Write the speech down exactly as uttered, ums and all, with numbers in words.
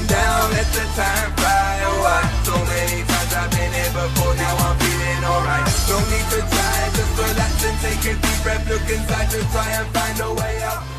slowing down, let the time fly. Oh, I, so many times I've been here before, now I'm feeling alright. No need to try, just relax and take a deep breath. Look inside to try and find a way out.